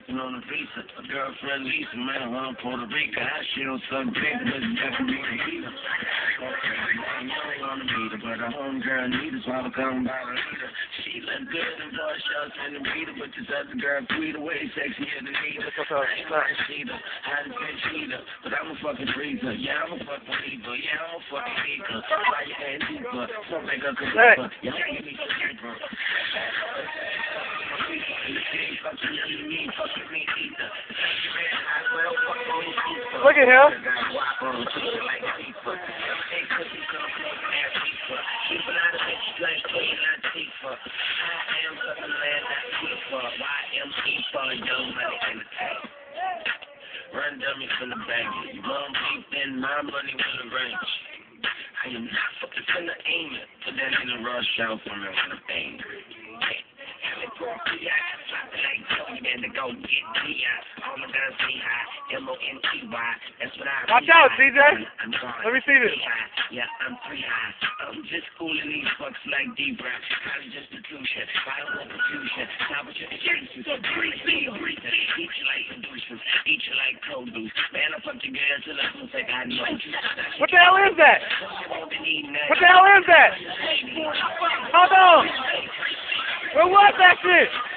On the visa, a girlfriend Lisa, man, I'm Puerto Rico. How she don't suck dick, but definitely a heater. I don't want to meet her, but a homegirl need her, so I'm coming by the leader. She look good in boy shots and the beater, but this other girl tweet away sexier than either. I ain't gonna cheat her, I done been cheater, but I'm a fucking freezer. Yeah, I'm a fucking leaper. Yeah, I'm a fucking leaker. Why you ain't deeper? Don't make a computer. You ain't give me some paper. Look at him. Run dummy from the bank. You won't beat, then my money will arrange. I am not fucking finna aim it, but that ain't a rush out for me when I'm angry. Watch out, CJ. Let me see this. Yeah, I'm free high. I'm just schooling these fucks like D-Brown. College institution. I don't want confusion. Now what your excuses? Eat you like inducements. Eat you like produce. Man, I fucked your girl till I don't think I know you. What the hell is that? What the hell is that? Hold on. Where was that shit?